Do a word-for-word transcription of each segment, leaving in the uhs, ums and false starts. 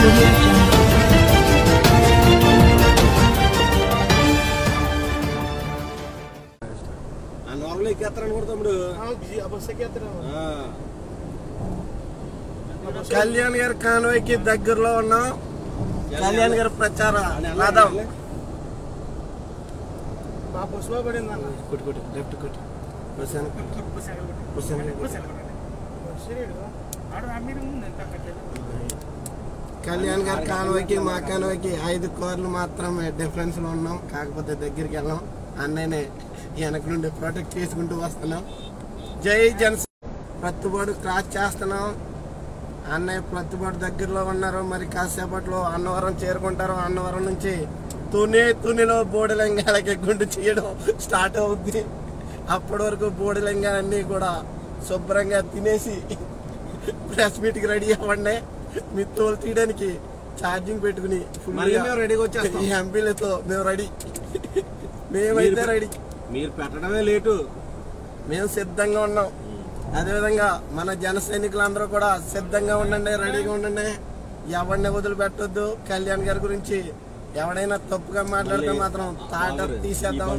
audio jungle. Normal ఎక్కేస్తారని కూడా తమ్ముడు bus ఎక్కేస్తారు. Kalyan గారి కాన్వాయ్కి దగ్గరలో ఉన్నాం. కళ్యాణ్ గారి ప్రచార రథం మా బస్సులో పడింది అన్న. కొట్టి కొట్టి లెఫ్ట్ కొట్టి కళ్యాణ్ గారి కాన్వాయ్కి మా కాన్వాయ్కి ఐదు కార్లు మాత్రమే డిఫరెన్స్ లో ఉన్నాం. కాకపోతే దగ్గరికి వెళ్ళాం. అన్నయ్యనే వెనక నుండి ప్రొటెక్ట్ చేసుకుంటూ వస్తున్నాం. జై జనసేన. ప్రతిపాడు క్రాస్ చేస్తున్నాం. అన్నయ్య ప్రతిపాడు దగ్గరలో ఉన్నారు. మరి కాసేపట్లో అన్నవరం చేరుకుంటారు. అన్నవరం నుంచి తుని తునిలో బోడిలింగాలకి గుండు చేయడం స్టార్ట్ అవుద్ది. అప్పటి వరకు బోడిలింగాలన్నీ కూడా శుభ్రంగా తినేసి ప్రెస్ మీట్కి రెడీ అవ్వండి. మీ తోలు తీయడానికి ఛార్జింగ్ పెట్టుకుని రెడీగా వచ్చేస్తాం. ఈ ఎంపీలతో మేము రెడీ. మేమైతే రెడీ. మీరు పెట్టడమే లేటు. మేము సిద్ధంగా ఉన్నాం. అదేవిధంగా మన జన సైనికులందరూ కూడా సిద్ధంగా ఉండండి, రెడీగా ఉండండి. ఎవరిని వదిలిపెట్టొద్దు. కళ్యాణ్ గారి గురించి ఎవడైనా తప్పుగా మాట్లాడితే మాత్రం తాట తీసేద్దాం.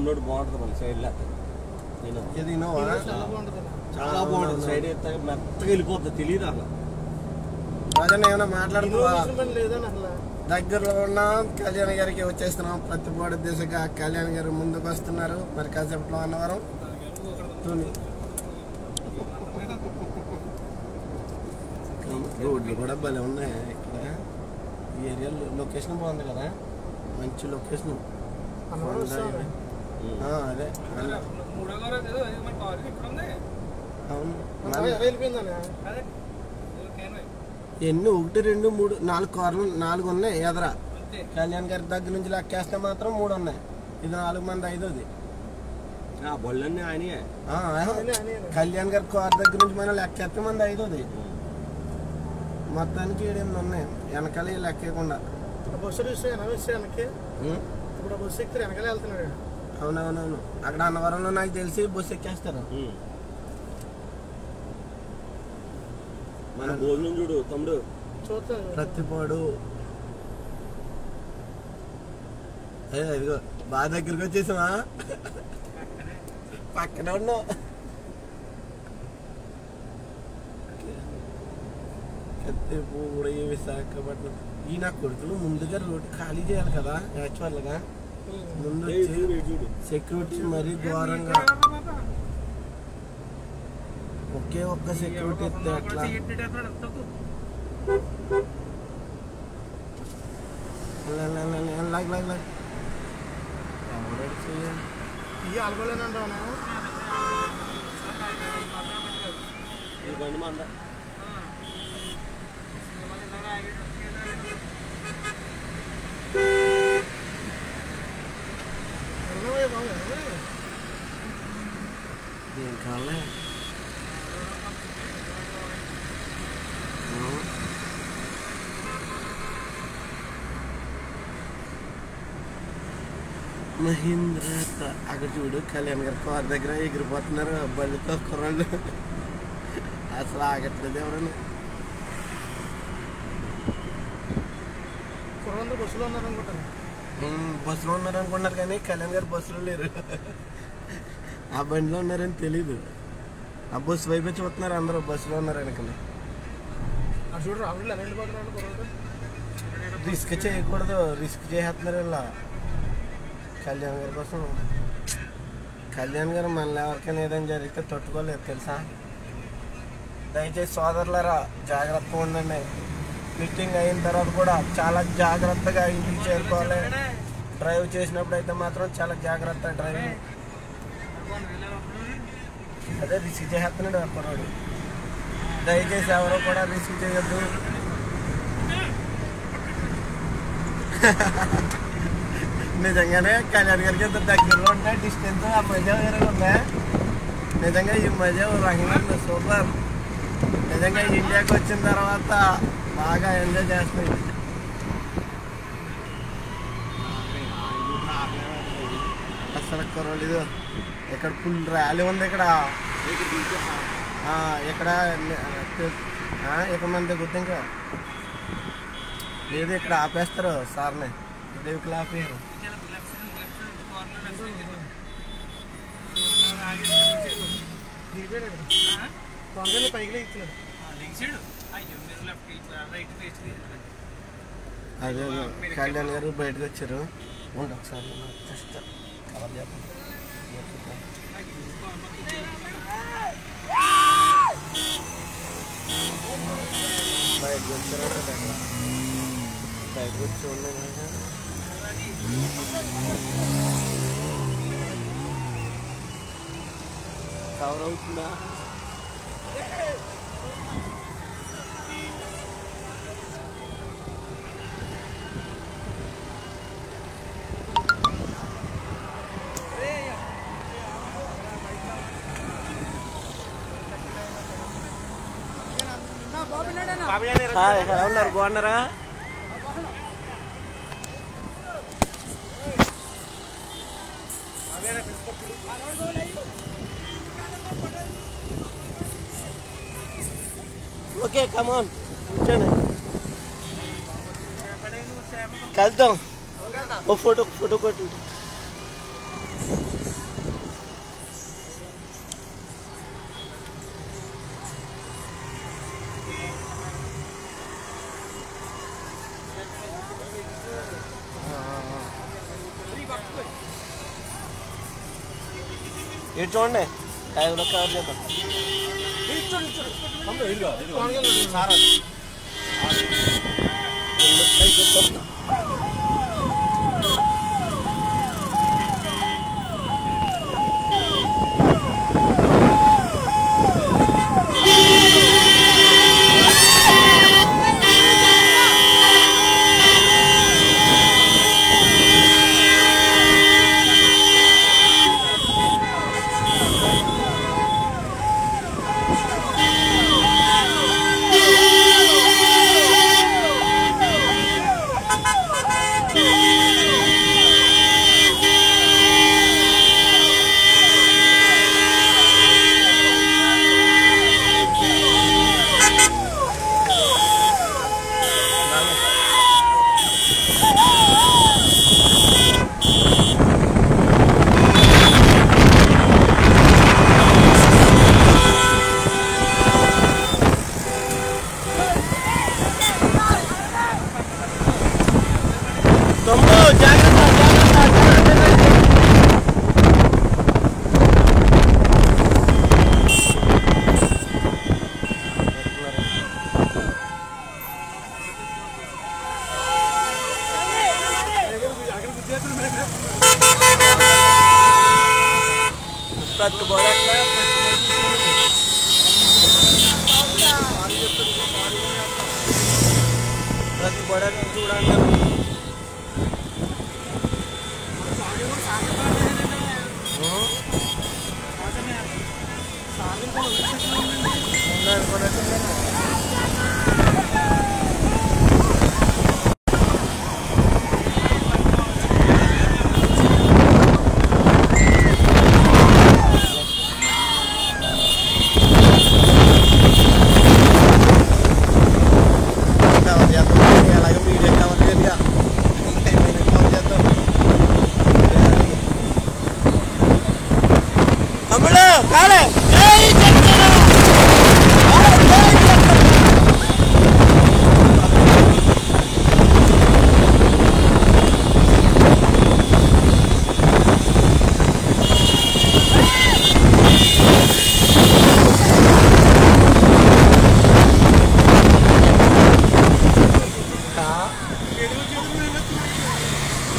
చాలా బాగుంటుంది. సైడ్ అయితే మెత్తగా వెళ్ళిపోతుంది. తెలియదు అలా అదే ఏమైనా మాట్లాడుతున్నా. దగ్గరలో ఉన్నాం. కళ్యాణ్ గారికి వచ్చేస్తున్నాం. ప్రతిపాడు దిశగా కళ్యాణ్ గారు ముందుకు వస్తున్నారు. మరి కాసేపట్లో అన్నవరం రోడ్లు కూడా భలే ఉన్నాయి ఇక్కడ. ఈ ఏరియా లొకేషన్ బాగుంది కదా, మంచి లొకేషన్. అదే అవును. ఎన్ని ఒకటి రెండు మూడు నాలుగు కార్లు నాలుగు ఉన్నాయి ఎదరా. కళ్యాణ్ గారి దగ్గర నుంచి లెక్కేస్తే మాత్రం మూడు ఉన్నాయి. ఇది నాలుగు మంది ఐదోది. బొళ్ళన్నీ ఆయన కళ్యాణ్ గారి కార్ దగ్గర నుంచి మనం లెక్కేస్తే మంది ఐదోది. మొత్తానికి ఏడెనిమిది ఉన్నాయి వెనకాల లెక్కకుండా. బస్సు వెనక్కి ఇప్పుడు బస్సు ఎక్కితే వెనకాల వెళ్తున్నాడు. అవునవునవును. అక్కడ అన్నవరంలో నాకు తెలిసి బస్సు ఎక్కేస్తారు. మన భోజనం చూడు తమ్ముడు. ప్రతిపాడు ఇదిగో బాగా దగ్గరికి వచ్చేసామా. పక్కన ఉన్నావు. కత్తిపూడి విశాఖపట్నం. ఈ నా కొడుకులు ముందుగా రోడ్డు ఖాళీ చేయాలి కదా యాక్చువల్గా. ముందు సెక్యూరిటీ మరీ ఘోరంగా. ఒకే ఒక్క సెక్యూరిటీ ఇస్తే అట్లా లాగ్ లాగ్ లాగ్ ఈ ఆల్గోలేనంటావు. ఏం కావాలి మహీంద్ర. అక్కడ చూడు కళ్యాణ్ గారు కార్ దగ్గర ఎగిరిపోతున్నారు బళ్ళతో కుర్రాళ్ళు. అసలు ఆగట్లేదు ఎవరైనా. బస్సులో ఉన్నారు అనుకుంటాను. బస్సులో ఉన్నారు అనుకుంటున్నారు కానీ కళ్యాణ్ గారు బస్సులో లేరు. ఆ బండిలో ఉన్నారని తెలీదు. ఆ బస్సు వైపు చూస్తున్నారు అందరూ. బస్సులో ఉన్నారు అనుకున్నా. చూడు రావుడు వెళ్ళిపోతున్నాడు. రిస్క్ చేయకూడదు. రిస్క్ చేస్తున్నారు ఇలా కళ్యాణ్ గారి కోసం. కళ్యాణ్ గారు మనలో ఎవరికైనా ఏదైనా జరిగితే తట్టుకోలేదు తెలుసా. దయచేసి సోదరులారా జాగ్రత్తగా ఉండండి. మీటింగ్ అయిన తర్వాత కూడా చాలా జాగ్రత్తగా ఇంటికి చేరుకోవాలి. డ్రైవ్ చేసినప్పుడు అయితే మాత్రం చాలా జాగ్రత్త డ్రైవింగ్. అదే రిస్క్ చేస్తున్నాడు అప్పటి. దయచేసి ఎవరో కూడా రిస్క్ చేయొద్దు. నిజంగానే కళ్యాణ్ గారికి ఎంత దగ్గరలో ఉంటాయి డిస్టెన్స్. ఆ మజా వేరే ఉందా. నిజంగా ఈ మజా రంగా సూపర్. నిజంగా ఇండియాకి వచ్చిన తర్వాత బాగా ఎంజాయ్ చేస్తుంది. అసలు కుర్రోళ్ళు ఇక్కడ ఫుల్ ర్యాలీ ఉంది ఇక్కడ. ఇక్కడ ఇక్కడ మంది గుర్తు ఇంకా లేదు ఇక్కడ ఆపేస్తారు సార్ని దేవుకులు ఆపేయారు. పైకి ఇచ్చినాడు అదే కళ్యాణ్ గారు బయటకు వచ్చారు. ఉండి ఒకసారి జస్ట్ కవర్ చేద్దాం. బయటకు వచ్చారు బయటకు వచ్చి ఉన్నాయి కవర్ అవుతుందా? ఎలా ఉన్నారు? బాగున్నారా? ఓకే కమాన్ కూర్చోండి కలుద్దాం. ఓ ఫోటో ఫోటో కొట్టు. ఇటు చూడండి టైంలో కవర్ చేద్దాం.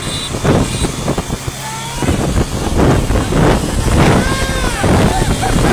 Hey!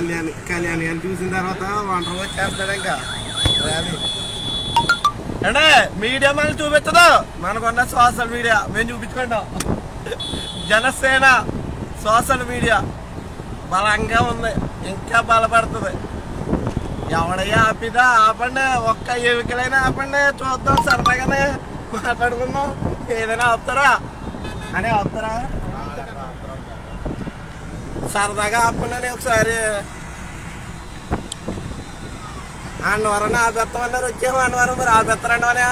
కళ్యాణ్ కళ్యాణ్ గారిని చూసిన తర్వాత ఒంటరి వచ్చేస్తాడు ఇంకా ర్యాలీ అంటే మీడియా మనల్ని చూపించదు, మనకున్న సోషల్ మీడియా మేము చూపించుకుంటాం. జనసేన సోషల్ మీడియా బలంగా ఉంది, ఇంకా బలపడుతుంది. ఎవడయ్యా ఆపిదా ఆపండి, ఒక్క ఎవికలైనా ఆపండి, చూద్దాం, సరదాగానే మాట్లాడుకుందాం. ఏదైనా ఆపుతారా అని ఆపుతారా? సరదాగా ఆపండి. ఒకసారి అన్నవరం ఆపేస్తామన్నారు, వచ్చాము అన్నవరం, మరి ఆపేస్తారండి అని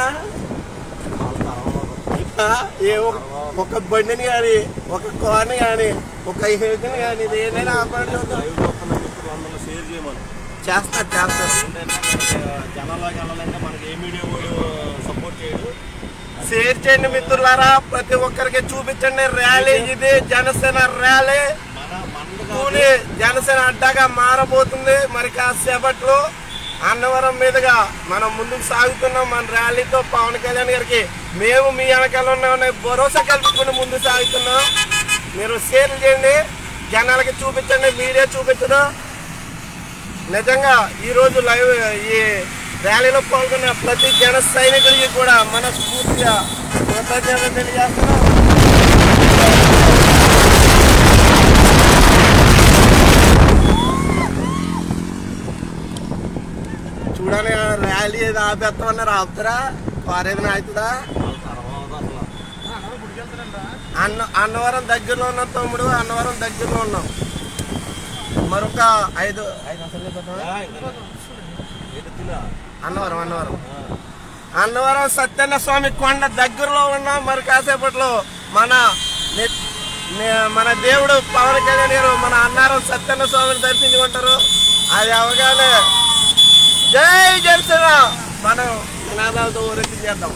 ఏ ఒక బండిని కానీ ఒక కార్ని కానీ ఒక హెల్త్ని కానీ ఏదైనా ఆపండి. షేర్ చేయమని చేస్తారు చేస్తారు జనాల్లోకి వెళ్ళాలంటే మనకి ఏ మీడియా కూడా సపోర్ట్ చేయడు. షేర్ చేయండి మిత్రులారా, ప్రతి ఒక్కరికి చూపించండి. ర్యాలీ ఇది జనసేన ర్యాలీ, పూణే జనసేన అడ్డాగా మారబోతుంది. మరి కాసేపట్లో అన్నవరం మీదుగా మనం ముందుకు సాగుతున్నాం. మన ర్యాలీతో పవన్ కళ్యాణ్ గారికి మేము మీ వెనకాల ఉన్నామని భరోసా కల్పించుకుని ముందుకు సాగుతున్నాం. మీరు షేర్ చేయండి, జనాలకి చూపించండి, మీడియా చూపించడం. నిజంగా ఈరోజు లైవ్ ఈ ర్యాలీలో పాల్గొన్న ప్రతి జన సైనికుడికి కూడా మనస్ఫూర్తిగా కృతజ్ఞతలు తెలియజేస్తున్నాం. చూడాలి, ర్యాలీ ఏదో ఆపేస్తామన్నారు, ఆపుతారా? వారేదైనా అవుతుందా? అన్న అన్నవరం దగ్గరలో ఉన్నాం తమ్ముడు, అన్నవరం దగ్గరలో ఉన్నాం. మరొక ఐదు అన్నవరం అన్నవరం అన్నవరం సత్యన్న స్వామి కొండ దగ్గరలో ఉన్నాం. మరి కాసేపట్లో మన మన దేవుడు పవన్ కళ్యాణ్ గారు మన అన్నారం సత్యన్న స్వామిని దర్శించుకుంటారు. అది అవగానే జై జనసేన మనం నినాదాలతో ఊరేగి చేద్దాం.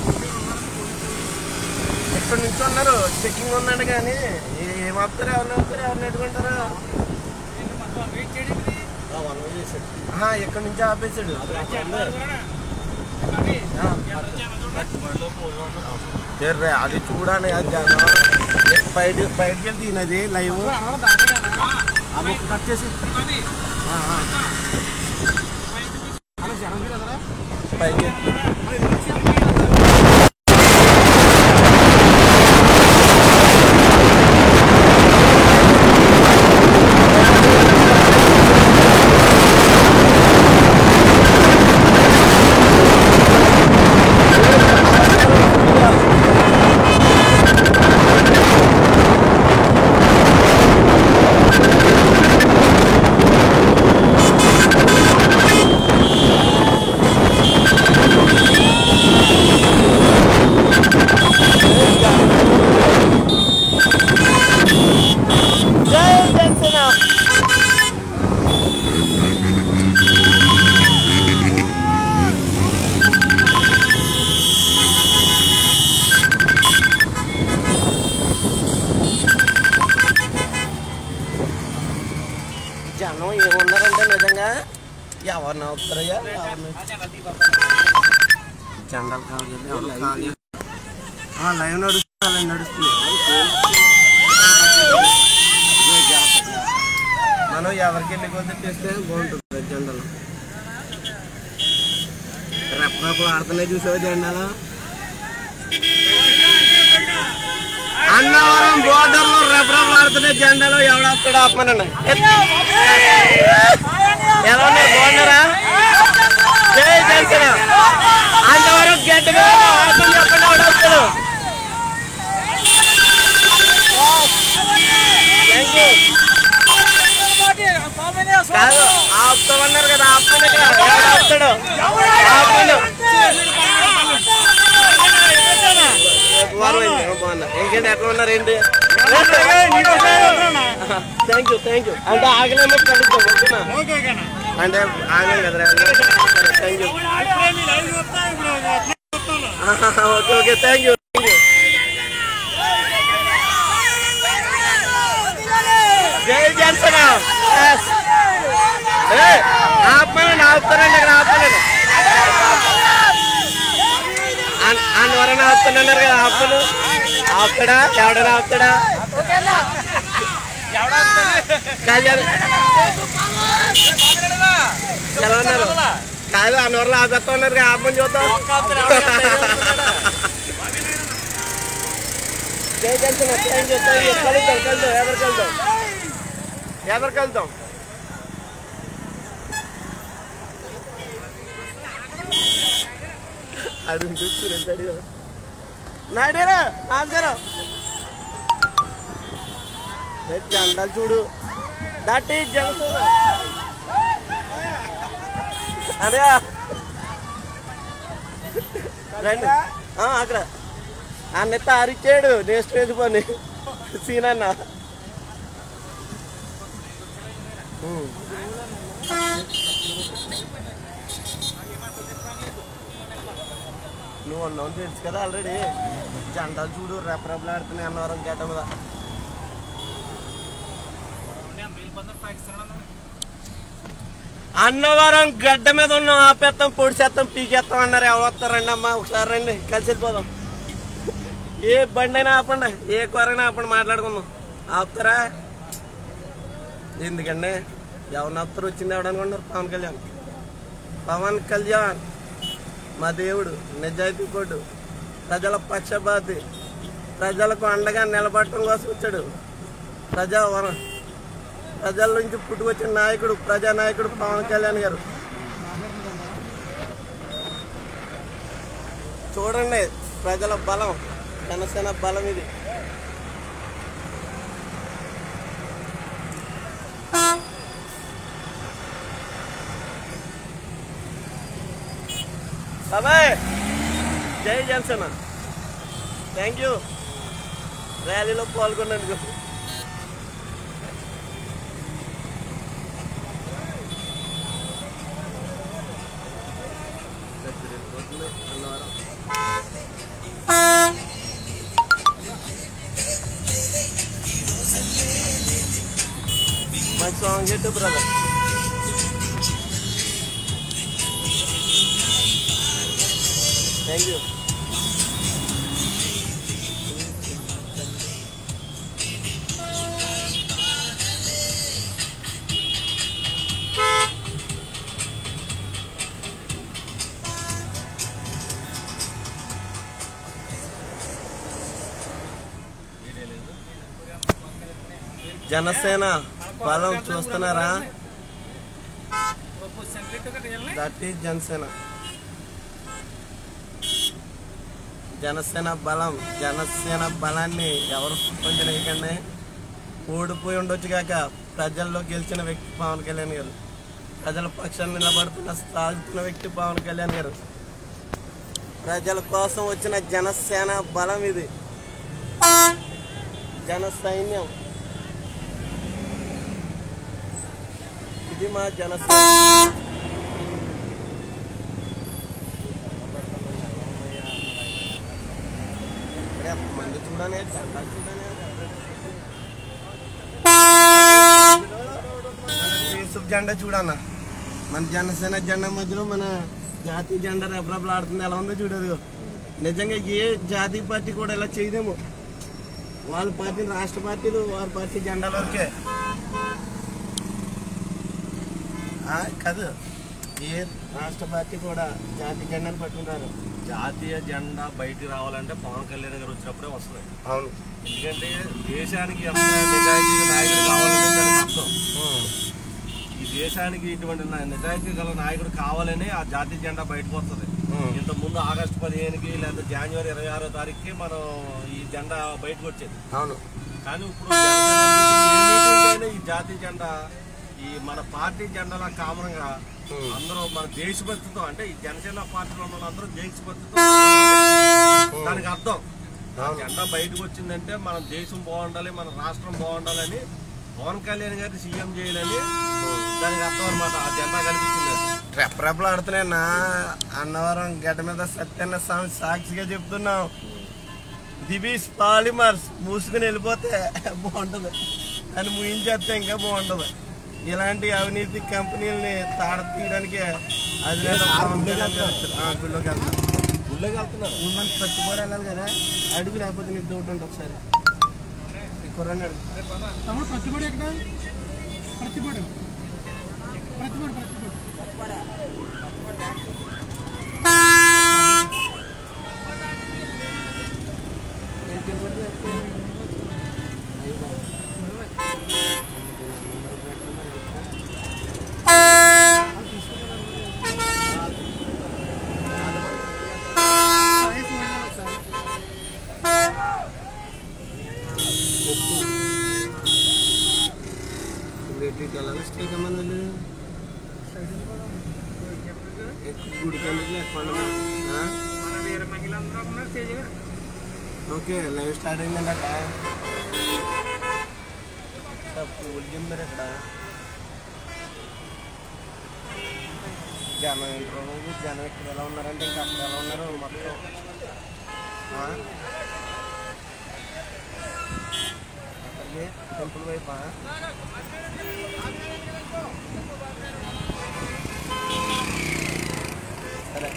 ఎక్కడి నుంచి ఉన్నారు, చెక్కింగ్ ఉందండి, కానీ ఏమాపుతారు, ఎవరిని ఆపుతారు, ఎవరిని ఎట్టుకుంటారు? ఎక్కడి నుంచి ఆపేసాడు. అది చూడాలి, అది బయట బయటకి వెళ్తే తినది లైవ్ కట్ చేసి పైకి జనం ఏమున్నారంటే నిజంగా ఎవరిని అవుతారయ్యా, జెండాలు కావాలి, లైవ్ నడుస్తుంది నడుస్తుంది మనం ఎవరికి వెళ్ళి కొద్ది చేస్తే బాగుంటుంది. జెండాలు రెప్పలు ఆడుతున్నాయి, చూసావు జెండాలు. అన్నవరం బోర్డర్ లో రెప్పలు ఆడుతున్నాయి జెండాలు. ఎవడొస్తాడు ఆపమనండి. ఎలా ఉన్నాయి, బాగున్నారా? జై జనసేన. అంతవరకు గట్టిగా ఆపని చెప్పండి, ఎవడొస్తాడు? కాదు, ఆపుతామన్నారు కదా, ఆపమని ఎవడొస్తాడు? ఆపను. బాగున్నా, ఇంకేంటి ఎట్లా ఉన్నారు ఏంటి? Thank you thank you. అంటే ఆగలేమో కలుద్దాం, ఓకేనా? అంటే ఆగలేం కదా. Thank you. Okay okay thank you thank you. జై జనసేన. ఆపమని ఆపుతారండి, అక్కడ ఆపలేదు. అన్నవరం ఆపుతున్నారు కదా, ఆపలు ఆపుతాడా? ఎవడైనా ఆపుతాడా? కళ్యాణ్ ఎలా ఉన్నారు కాదు అన్నవర్లు ఆపేస్తా ఉన్నారు ఆపని చూద్దాం జై junction thank you thank you కలుద్దాం కలుద్దాం ఎదరికి వెళ్దాం ఎదరికి వెళ్దాం అడుగు చూస్తున్నా నాడేరా ఆగారా జెండాలు చూడు దట్ ఈజ్ జనసేన అదే రండి అక్కడ అన్నెత్త ఆరిచ్చాడు నెక్స్ట్ వేసి పని సీనన్న నువ్వు అన్నావు తెలుసు కదా ఆల్రెడీ జెండాలు చూడు రెపరెపలాడుతున్నాయి అన్నవరం గడ్డ మీద అన్నవరం గడ్డ మీద ఉన్నాం ఆపేస్తాం పొడిచేస్తాం పీకేస్తాం అన్నారు ఎవరు వస్తారండి అమ్మా ఒకసారి రండి కలిసి వెళ్ళిపోదాం ఏ బండి అయినా ఆపండి ఏ కూరైనా ఆపండి మాట్లాడుకుందాం ఆపుతారా ఎందుకండి ఎవరిని ఆపుతారు వచ్చింది ఎవడనుకుంటున్నారు పవన్ కళ్యాణ్ పవన్ కళ్యాణ్ మా దేవుడు నిజాయితీ కోడు ప్రజల పక్షపాతి ప్రజలకు అండగా నిలబడటం కోసం వచ్చాడు ప్రజా వరం ప్రజల నుంచి పుట్టుకొచ్చిన నాయకుడు ప్రజానాయకుడు పవన్ కళ్యాణ్ గారు చూడండి ప్రజల బలం జనసేన బలం ఇది బాబాయ్ జై జనసేన థ్యాంక్ యూ ర్యాలీలో పాల్గొన్నందుకు మంచి సాంగ్ చెప్పు బ్రదర్ థ్యాంక్ యూ జనసేన బలం చూస్తున్నారా దట్ ఈజ్ జనసేన జనసేన బలం జనసేన బలాన్ని ఎవరు పొందలేకండి ఓడిపోయి ఉండొచ్చు కాక ప్రజల్లో గెలిచిన వ్యక్తి పవన్ కళ్యాణ్ గారు ప్రజల పక్షాన్ని నిలబడుతున్న సాగుతున్న వ్యక్తి పవన్ కళ్యాణ్ గారు ప్రజల కోసం వచ్చిన జనసేన బలం ఇది జన సైన్యం ఇది మా జనసేన మంది చూడనే జెండా చూడనే జెండా చూడన్న మన జనసేన జెండా మధ్యలో మన జాతీయ జెండా రెపరెపలు ఆడుతుంది ఎలా ఉందో చూడదు నిజంగా ఏ జాతీయ పార్టీ కూడా ఇలా చేయదేమో వాళ్ళ పార్టీ రాష్ట్ర పార్టీలు వారి పార్టీ జెండాల వరకే కాదు ఏ రాష్ట్ర పార్టీ కూడా జాతీయ జెండాను పట్టుకుంటారు జాతీయ జెండా బయటికి రావాలంటే పవన్ కళ్యాణ్ గారు వచ్చినప్పుడే వస్తుంది అవును ఎందుకంటే దేశానికి ఎంత నిజాయితీ నాయకుడు కావాలని దానికి అర్థం ఈ దేశానికి ఇటువంటి నిజాయితీ గల నాయకుడు కావాలని ఆ జాతీయ జెండా బయటకు వస్తుంది ఇంత ముందు ఆగస్టు పదిహేనుకి లేదా జనవరి ఇరవై ఆరో తారీఖుకి మనం ఈ జెండా బయటకు వచ్చేది అవును కానీ ఇప్పుడు జనసేన ఈ జాతీయ జెండా ఈ మన పార్టీ జెండాల కామనంగా అందరూ మన దేశభక్తితో అంటే ఈ జనసేన పార్టీలో ఉన్న అందరూ దేశభక్తితో దానికి అర్థం జెండా బయటకు వచ్చిందంటే మన దేశం బాగుండాలి మన రాష్ట్రం బాగుండాలని పవన్ కళ్యాణ్ గారిని సీఎం చేయాలని దానికి అర్థం అనమాట ఆ జెండా కనిపించింది రెపరెపలు ఆడుతున్నాయి నా అన్నవరం గడ్డ మీద సత్యన్న స్వామి సాక్షిగా చెప్తున్నాం దిబీస్ పాలిమర్స్ మూసుకుని వెళ్ళిపోతే బాగుంటుంది అని ముగించేస్తే ఇంకా బాగుంటుంది ఇలాంటి అవినీతి కంపెనీలని తాడ తీయడానికి అది గుళ్ళోకి వెళ్తారు గుళ్ళోకి వెళ్తున్నారు గుళ్ళకి పచ్చి కూడా వెళ్ళాలి కదా అడుగు లేకపోతే నీకు డౌట్ ఉంటుంది ఒకసారి కుర్రాడు తమ్ముడు ప్రతిపడి ఎక్కడ ప్రతిపడి ప్రతిపడి ప్రతిపడి స్టేట్ అమ్మని గుడికి ఓకే లైవ్ స్టార్ట్ అయిందండి అక్కడ జిమ్మర్ ఇక్కడ జనం ఇంట్లో జనం ఇక్కడ ఎలా ఉన్నారంటే ఇంకా అక్కడ ఎలా ఉన్నారు మొత్తం అక్కడికి టెంపుల్ వైపా సరే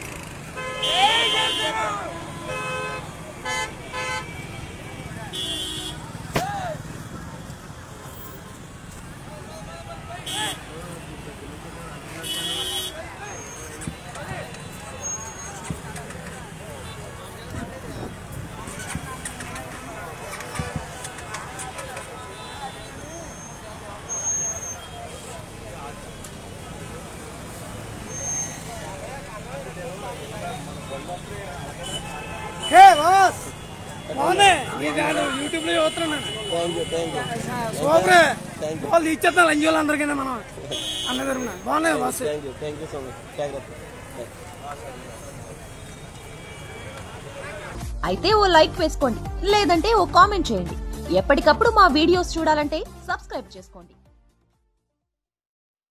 యూట్యూబ్ లో చూస్తున్నాను thank you thank you super thank you వాళ్ళు ఇచ్చేద్దాం లంజోళ్ళు అందరికైనా మనం అన్న తరపున బాగున్నాయి బస్ thank you thank you so much జాగ్రత్త. అయితే ఓ లైక్ వేసుకోండి, లేదంటే ఓ కామెంట్ చేయండి. ఎప్పటికప్పుడు మా వీడియోస్ చూడాలంటే సబ్స్క్రైబ్ చేసుకోండి.